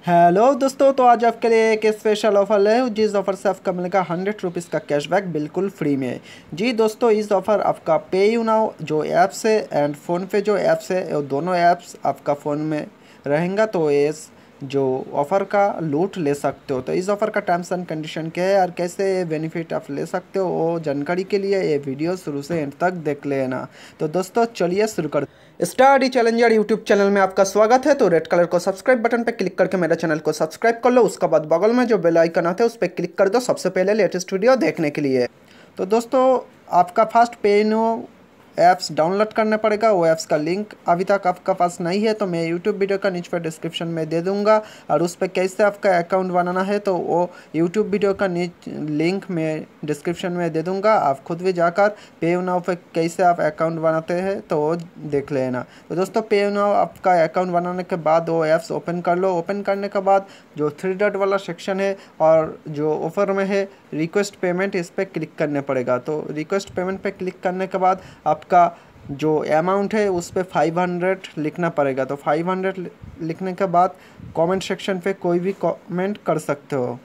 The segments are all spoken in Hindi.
हेलो दोस्तों, तो आज आपके लिए एक स्पेशल ऑफर है जिस ऑफर से आपका मिलेगा 100 रुपीज़ का कैशबैक बिल्कुल फ्री में। जी दोस्तों, इस ऑफर आपका पे यू नाउ जो ऐप्स है एंड फ़ोनपे जो ऐप्स है वो दोनों ऐप्स आपका फ़ोन में रहेंगे, तो ये जो ऑफ़र का लूट ले सकते हो। तो इस ऑफ़र का टर्म्स एंड कंडीशन क्या है और कैसे ये बेनिफिट आप ले सकते हो, वो जानकारी के लिए ये वीडियो शुरू से एंड तक देख लेना। तो दोस्तों चलिए शुरू कर। स्टडी चैलेंजर यूट्यूब चैनल में आपका स्वागत है। तो रेड कलर को सब्सक्राइब बटन पर क्लिक करके मेरे चैनल को सब्सक्राइब कर लो। उसके बाद बगल में जो बेल आइकन आता है उस पर क्लिक कर दो सबसे पहले लेटेस्ट वीडियो देखने के लिए। तो दोस्तों आपका फर्स्ट पेनो ऐप्स डाउनलोड करना पड़ेगा। वो ऐप्स का लिंक अभी तक आपका पास नहीं है तो मैं यूट्यूब वीडियो का नीचे पर डिस्क्रिप्शन में दे दूंगा, और उस पर कैसे आपका अकाउंट बनाना है तो वो यूट्यूब वीडियो का लिंक मैं डिस्क्रिप्शन में दे दूंगा। आप खुद भी जाकर पे नाउ पे कैसे आप अकाउंट बनाते हैं तो वो देख लेना। तो दोस्तों पे नाउ आपका अकाउंट बनाने के बाद वो ऐप्स ओपन कर लो। ओपन करने के बाद जो 3 डॉट वाला सेक्शन है और जो ऑफर में है रिक्वेस्ट पेमेंट, इस पर क्लिक करने पड़ेगा। तो रिक्वेस्ट पेमेंट पे क्लिक करने के बाद आपका जो अमाउंट है उस पर 500 लिखना पड़ेगा। तो 500 लिखने के बाद कमेंट सेक्शन पे कोई भी कमेंट कर सकते हो।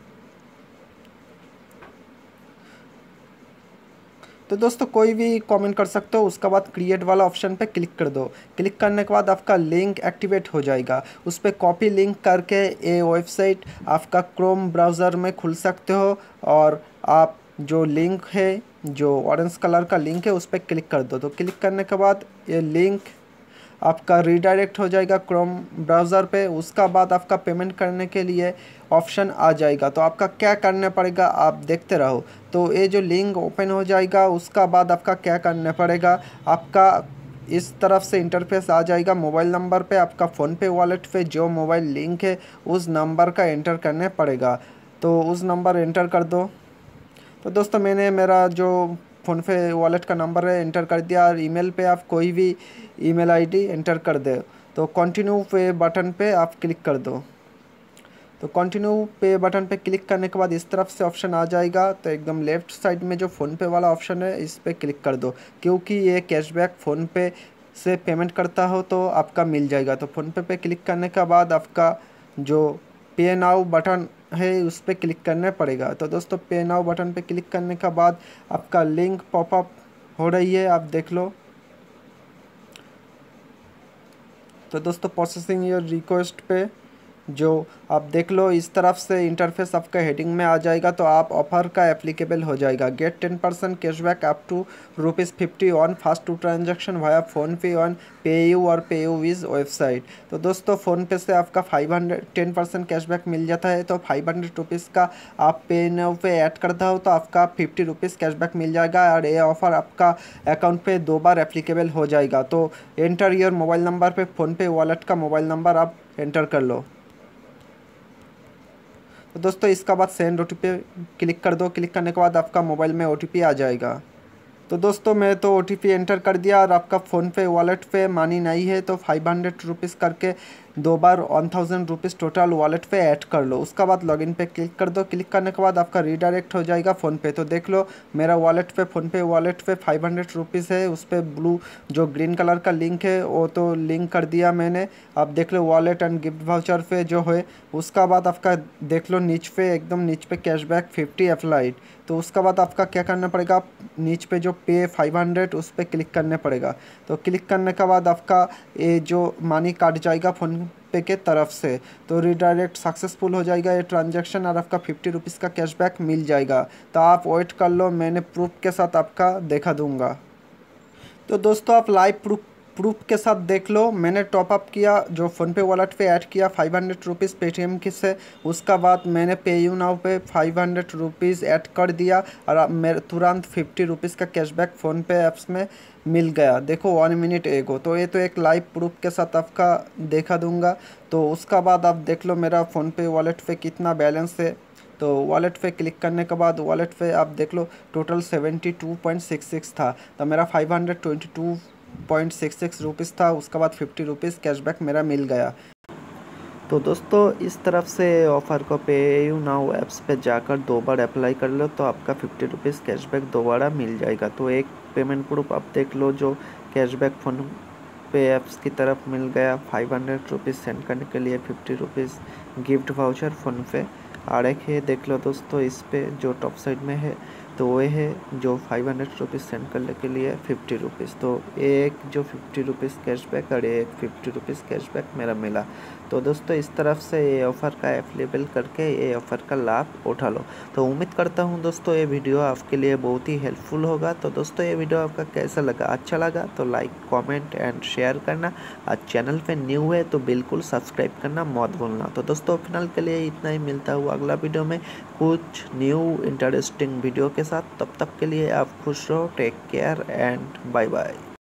तो दोस्तों कोई भी कमेंट कर सकते हो। उसके बाद क्रिएट वाला ऑप्शन पे क्लिक कर दो। क्लिक करने के बाद आपका लिंक एक्टिवेट हो जाएगा। उस पर कॉपी लिंक करके ये वेबसाइट आपका क्रोम ब्राउज़र में खुल सकते हो, और आप जो लिंक है जो ऑरेंज कलर का लिंक है उस पर क्लिक कर दो। तो क्लिक करने के बाद ये लिंक आपका रीडायरेक्ट हो जाएगा क्रोम ब्राउज़र पे। उसका बाद आपका पेमेंट करने के लिए ऑप्शन आ जाएगा। तो आपका क्या करना पड़ेगा आप देखते रहो। तो ये जो लिंक ओपन हो जाएगा उसका बाद आपका क्या करना पड़ेगा, आपका इस तरफ से इंटरफेस आ जाएगा। मोबाइल नंबर पे आपका फ़ोनपे वॉलेट पे जो मोबाइल लिंक है उस नंबर का एंटर करने पड़ेगा। तो उस नंबर एंटर कर दो। तो दोस्तों मैंने मेरा जो फ़ोनपे वॉलेट का नंबर है एंटर कर दिया, और ईमेल पे आप कोई भी ईमेल आईडी एंटर कर दे। तो कंटिन्यू पे बटन पे आप क्लिक कर दो। तो कंटिन्यू पे बटन पे क्लिक करने के बाद इस तरफ से ऑप्शन आ जाएगा। तो एकदम लेफ्ट साइड में जो फ़ोनपे वाला ऑप्शन है इस पर क्लिक कर दो, क्योंकि ये कैशबैक फ़ोनपे से पेमेंट करता हो तो आपका मिल जाएगा। तो फ़ोनपे पे क्लिक करने के बाद आपका जो पे नाउ बटन है उस पर क्लिक करना पड़ेगा। तो दोस्तों पे नाउ बटन पे क्लिक करने के बाद आपका लिंक पॉपअप हो रही है, आप देख लो। तो दोस्तों प्रोसेसिंग योर रिक्वेस्ट पे जो आप देख लो इस तरफ से इंटरफेस आपका हेडिंग में आ जाएगा। तो आप ऑफर का एप्लीकेबल हो जाएगा। Get 10% cashback up to ₹50 on first two transaction via PhonePe on PayU और पेयू विज वेबसाइट। तो दोस्तों फ़ोनपे से आपका 10% कैशबैक मिल जाता है। तो 500 रुपीज़ का आप पे नाउ पे ऐड करता हो तो आपका 50 रुपीज़ कैशबैक मिल जाएगा, और ये ऑफ़र आपका अकाउंट पे 2 बार एप्लीकेबल हो जाएगा। तो एंटर योर मोबाइल नंबर पे फ़ोनपे वॉलेट का मोबाइल नंबर आप एंटर कर लो। तो दोस्तों इसका बाद सेंड OTP क्लिक कर दो। क्लिक करने के बाद आपका मोबाइल में OTP आ जाएगा। तो दोस्तों मैं तो OTP एंटर कर दिया, और आपका फ़ोनपे वॉलेट पे मनी नहीं है तो 500 रुपीज़ करके 2 बार 1000 रुपीज़ टोटल वॉलेट पे ऐड कर लो। उसका बाद लॉगिन पे क्लिक कर दो। क्लिक करने के बाद आपका रीडायरेक्ट हो जाएगा फ़ोनपे। तो देख लो मेरा वॉलेट पे फ़ोनपे वॉलेट पे 500 रुपीज़ है। उस पर ब्लू जो ग्रीन कलर का लिंक है वो तो लिंक कर दिया मैंने। आप देख लो वॉलेट एंड गिफ्ट वाउचर पे जो है। उसका बाद आपका देख लो नीच पे एकदम नीच पे कैशबैक 50 अप्लाइड। तो उसका बाद आपका क्या करना पड़ेगा, नीच पे जो पे 500 उस पर क्लिक करने पड़ेगा। तो क्लिक करने के बाद आपका ये जो मनी काट जाएगा फ़ोन पे के तरफ से। तो रिडायरेक्ट सक्सेसफुल हो जाएगा ये ट्रांजैक्शन, और आपका 50 रुपीज़ का कैशबैक मिल जाएगा। तो आप वेट कर लो, मैंने प्रूफ के साथ आपका दिखा दूंगा। तो दोस्तों आप लाइव प्रूफ के साथ देख लो। मैंने टॉपअप किया जो फ़ोनपे वॉलेट पे ऐड किया 500 रुपीज़ पेटीएम के से। उसका बाद मैंने पे यू नाउ पे 500 रुपीज़ ऐड कर दिया, और अब मेरे तुरंत 50 रुपीज़ का कैशबैक फ़ोनपे ऐप्स में मिल गया। देखो 1 मिनट एगो। तो ये तो एक लाइव प्रूफ के साथ आपका देखा दूंगा। तो उसका बाद आप देख लो मेरा फ़ोनपे वॉलेट पे कितना बैलेंस है। तो वॉलेट पे क्लिक करने के बाद वॉलेट पे आप देख लो टोटल 72.66 था। तो मेरा 522.66 रुपीज़ था। उसके बाद 50 रुपीज़ कैशबैक मेरा मिल गया। तो दोस्तों इस तरफ से ऑफ़र को पे यू नाउ ऐप्स पे जाकर 2 बार अप्लाई कर लो तो आपका 50 रुपीज़ कैशबैक दोबारा मिल जाएगा। तो एक पेमेंट प्रूफ आप देख लो जो कैशबैक फ़ोन पे ऐप्स की तरफ मिल गया 500 रुपीज़ सेंड करने के लिए 50 रुपीज़ गिफ्ट वाउचर फ़ोनपे। और एक है देख लो दोस्तों, इस पे जो टॉप साइड में है तो वो है जो 500 रुपीज़ सेंड करने के लिए 50 रुपीज़। तो एक जो 50 रुपीज़ कैशबैक और एक 50 रुपीज़ कैशबैक मेरा मिला। तो दोस्तों इस तरफ से ये ऑफ़र का अवेलेबल करके ये ऑफ़र का लाभ उठा लो। तो उम्मीद करता हूँ दोस्तों ये वीडियो आपके लिए बहुत ही हेल्पफुल होगा। तो दोस्तों ये वीडियो आपका कैसा लगा, अच्छा लगा तो लाइक कमेंट एंड शेयर करना। आज चैनल पे न्यू है तो बिल्कुल सब्सक्राइब करना मत भूलना। तो दोस्तों फिलहाल के लिए इतना ही, मिलता हुआ अगला वीडियो में कुछ न्यू इंटरेस्टिंग वीडियो के साथ। तब तक के लिए आप खुश रहो, take care and bye bye.